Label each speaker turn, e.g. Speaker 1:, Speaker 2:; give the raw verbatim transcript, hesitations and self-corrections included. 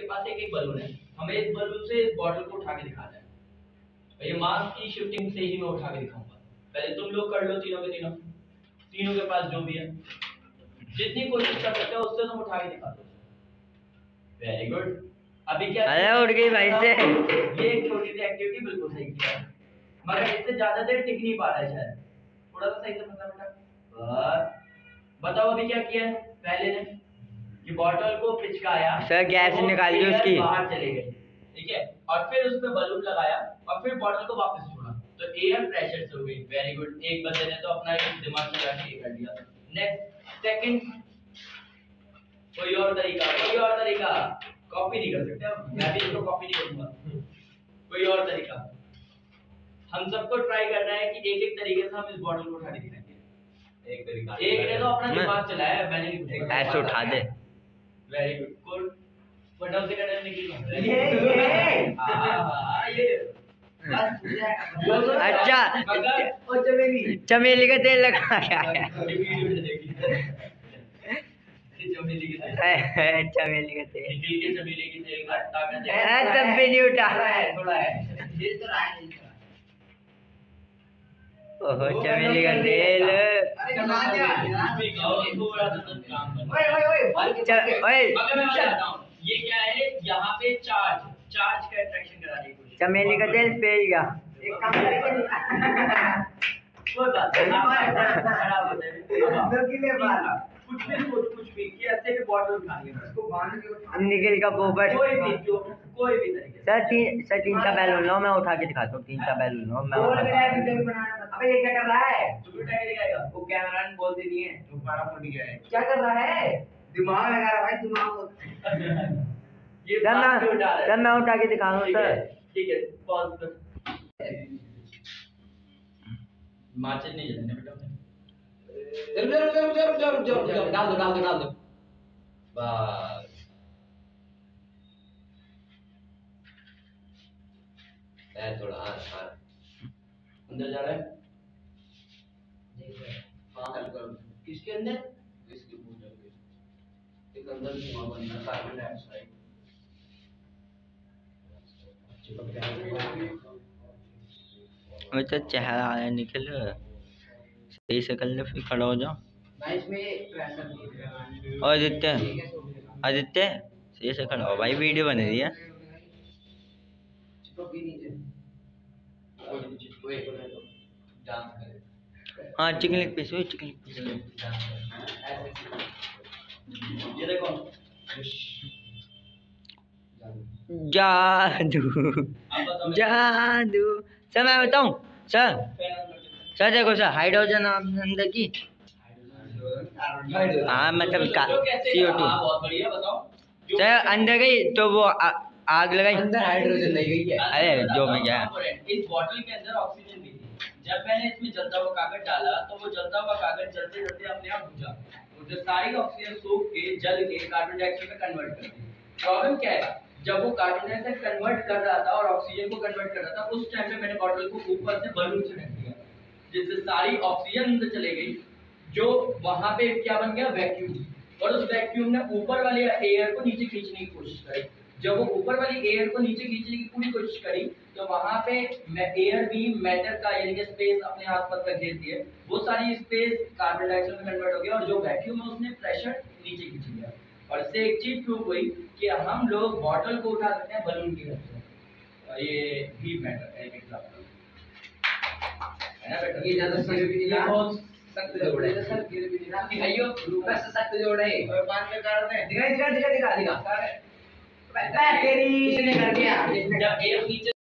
Speaker 1: पास एक एक बलून है, हमें इस बलून से इस बॉटल को उठा के दिखाना है। ये मास की शिफ्टिंग से ही मैं उठा के दिखाऊंगा। पहले तुम लोग कर लो तीनों के तीनों, तीनों के पास जो भी है, जितनी कोशिश कर सकते हो उससे तुम उठा के दिखा दो। Very good. अभी क्या
Speaker 2: अरे उठ गई भाई से।
Speaker 1: ये एक छोटी सी एक्टिविटी बिल्कुल सही किया, मगर इससे ज्यादा देर टिक नहीं पा रहा है शायद, थोड़ा सा सही से बता बेटा। बस बताओ अभी क्या किया है। पहले ने कि बॉटल को पिचकाया,
Speaker 2: सर गैस
Speaker 1: तो
Speaker 2: निकाल दी उसकी,
Speaker 1: बाहर चले गए, ठीक है, और फिर उस पे बलून लगाया और फिर बॉटल को वापस छोड़ा, तो एयर प्रेशर से हो गई। Very good. एक बंदे ने तो अपना एक दिमाग लगा के कर दिया। नेक्स्ट सेकंड, कोई और तरीका, कोई और तरीका, कॉपी नहीं कर सकते हम, मैं भी इसको कॉपी नहीं करूंगा। कोई और तरीका, हम सबको ट्राई करना है कि एक एक तरीके से हम इस बॉटल को उठा के दिखाएंगे। एक तरीका, एक ने तो अपना दिमाग चलाया, मैंने नहीं,
Speaker 2: ऐसे उठा दे।
Speaker 1: Very good. कूल। बटन से कटर निकल ये ये हां ये
Speaker 2: अच्छा,
Speaker 1: और चमेली
Speaker 2: चमेली का तेल लगा क्या है?
Speaker 1: चमेली के तेल,
Speaker 2: चमेली का तेल
Speaker 1: निकल के चमेली के तेल का ताकत है।
Speaker 2: है, तब भी नहीं उठा
Speaker 1: है, थोड़ा है, ये तो रहा है।
Speaker 2: ओहो चमेली का तेल।
Speaker 1: अरे कमा दिया थोड़ा सा काम कर। ओए ओए ओए
Speaker 2: ओए
Speaker 1: मगर मैं बताता हूं ये क्या है, यहाँ पे चार्ज चार्ज का अट्रैक्शन कराने की कोशिश।
Speaker 2: चमेली का तेल फेल गया।
Speaker 1: एक काम करेंगे कोई बात नहीं, खराब हो जाएगा दो किलो बार कुछ भी कुछ कुछ भी कि ऐसे भी बॉटल उठानी है, उसको बांध के उठा
Speaker 2: निकल का पोपट,
Speaker 1: कोई भी जो कोई भी तरीके।
Speaker 2: सर तीन सर तीन सा बैलून लो, मैं उठा के दिखाता हूँ। तीन सा बैलून लो, मैं
Speaker 1: बोल रहा है वीडियो बनाना। अबे ये क्या कर रहा है, तू उठा के दिखाएगा, वो कैमरामैन बोलते नहीं है, तू बड़ा फट गया है, क्या कर रहा है, दिमाग लगा रहा है भाई, दिमाग ये
Speaker 2: सर मैं सर मैं उठा के दिखा रहा हूँ सर।
Speaker 1: ठीक है पॉज कर। माचिस नहीं जलाने बेटा, रुक जा रुक जा रुक जा रुक जा रुक जा रुक जा, डाल दो डाल दो डाल दो बस। है थोड़ा हां हां अंदर जा रहा है, देख रहा है हां हल्का किसके अंदर, इसके पूछो के एक अंदर धुआं बन रहा है, कार्बन डाइऑक्साइड।
Speaker 2: अच्छा चेहरा आया निकल, सही से कर ले फिर खड़ा हो जाओ। और आदित्य आदित्य सही से खड़ा हो भाई, वीडियो बन रही है। हाँ chicken leg piece, chicken leg piece
Speaker 1: ये देखो
Speaker 2: जादू जादू। सर मैं बताऊं सर, सर देखो सर हाइड्रोजन अंदर की, हाँ मतलब सी ओ टू सर अंदर गई तो वो आ, आग लगाई,
Speaker 1: अंदर हाइड्रोजन नहीं गई है।
Speaker 2: अरे जो मैं क्या,
Speaker 1: इस बॉटल के अंदर ऑक्सीजन भी थी, जब मैंने इसमें जलता हुआ कागज डाला तो वो जलता हुआ कागज जलते जलते अपने आप बुझा, और जो सारी ऑक्सीजन सूख के जल के कार्बन डाइऑक्साइड में कन्वर्ट कर दी। प्रॉब्लम क्या है, जब वो कार्बन डाइऑक्साइड कन्वर्ट कर रहा था और ऑक्सीजन को कन्वर्ट कर रहा था, उस टाइम पे मैंने बॉटल को ऊपर से बलून से ढक दिया, जिससे सारी ऑक्सीजन अंदर चले गई, जो वहां पे क्या बन गया, वैक्यूम, और उस वैक्यूम ने ऊपर वाले एयर को नीचे खींचने की कोशिश करी। जब वो ऊपर वाली एयर को नीचे खींचने की पूरी कोशिश करी तो वहां पे एयर भी मैटर का यानी कि स्पेस अपने आसपास का घेरती है, वो सारी स्पेस कार्बन डाइऑक्साइड में कन्वर्ट हो गया, और जो वैक्यूम है उसने प्रेशर नीचे खींच लिया, और इससे एक चीज प्रूव हुई कि हम लोग बॉटल को उठा सकते हैं बलून की हेल्प से। ये हीट मैटर का एक एग्जांपल है ना बेटा। ये ज्यादा बहुत सख्त जोड़ है, सख्त गिर भी नहीं दिखाइयो, बस सख्त जोड़ है, और पांच में कर दे, दिखा दिखा दिखा दिखा दिखा तेरी किसने कर दिया, जब एक नीचे